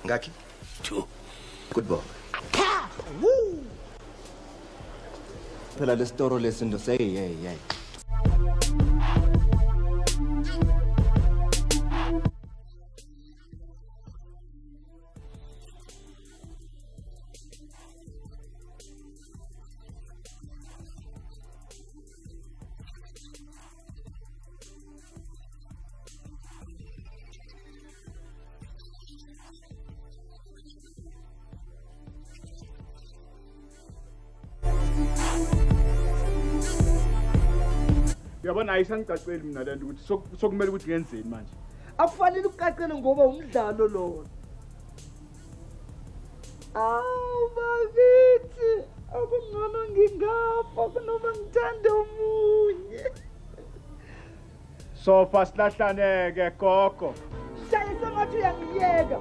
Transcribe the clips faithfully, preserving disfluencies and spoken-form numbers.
Ngaki? Two. Good boy. Woo! Phela le story lesson to say, hey, hey. Yabona ayisangicaceli mina lento ukuthi sokumele ukuthi ngenzeni manje. Akufanele ukucacele ngoba umdlalo lo. Awu bakithi, akungcono ngingafa kunoma ngithande omunye. Sofa silahlaneke gogo. Shaye sengathi uyangiyeka.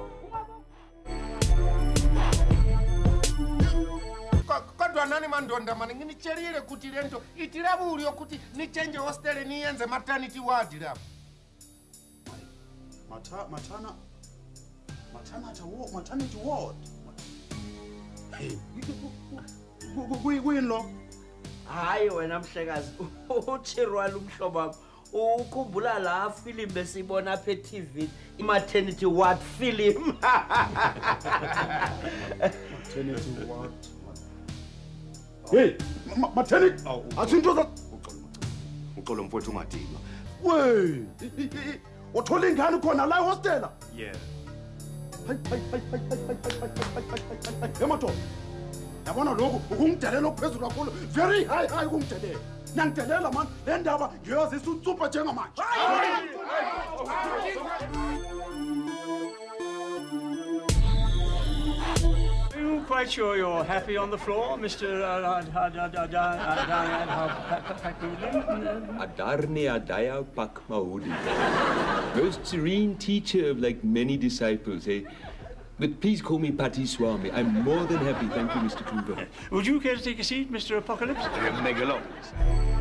Kodwa nani mandonda mani nginitshelile ukuthi lento itirabuli yokuthi nichange hostel niyenze maternity ward lapho. Matha matana maternity ward maternity ward. Hey. Kuyini lo? Hayi wena mhlekazi, uThirwala umhlobo wakho. Ukhumbula la film besibona apha e-T V, i-maternity ward film. Maternity ward. Hey, maternity. Asinto za Uxolo mfowethu ungadinwa. Wey, uthola ingane khona la hostela? Yeah. Hayi hayi hayi hayi hayi hayi. Emato. Yabona lokho ukungidelela okuphezulu kakhulu. Very high high ukungidelela. Ngiyangidelela man, le ndaba ngiyazisa utsupha njengamanje. Are you quite sure you're happy on the floor, Mister Adarne Adaya Pak Mahudi. Most serene teacher of like many disciples, eh? But please call me Patti Swami. I'm more than happy. Thank you, Mister Cooper. Would you care to take a seat, Mister Apocalypse? Megalopoulos.